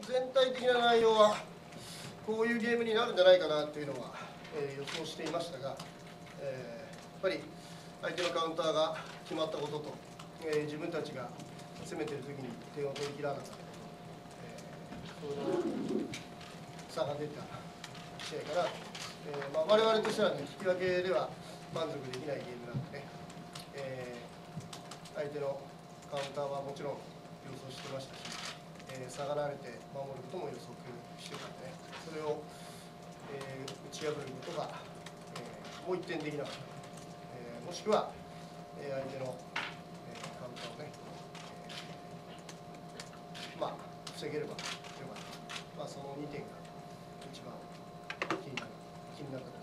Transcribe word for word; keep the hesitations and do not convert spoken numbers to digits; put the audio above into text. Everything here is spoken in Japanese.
全体的な内容はこういうゲームになるんじゃないかなというのは、えー、予想していましたが、えー、やっぱり相手のカウンターが決まったことと、えー、自分たちが攻めているときに点を取り切らなかったこと、えー、その差が出た試合かなと、えーまあ、我々としては、ね、引き分けでは満足できないゲームなので、えー、相手のカウンターはもちろん予想してましたし、えー、下がられて守ることも予測してたので、ね、それを、えー、打ち破ることが、えー、もういってんできなかった、えー、もしくは、えー、相手の、えー、カウンターをね、えー、まあ防げればよかった、まあ、そのにてんが一番気になる気になった。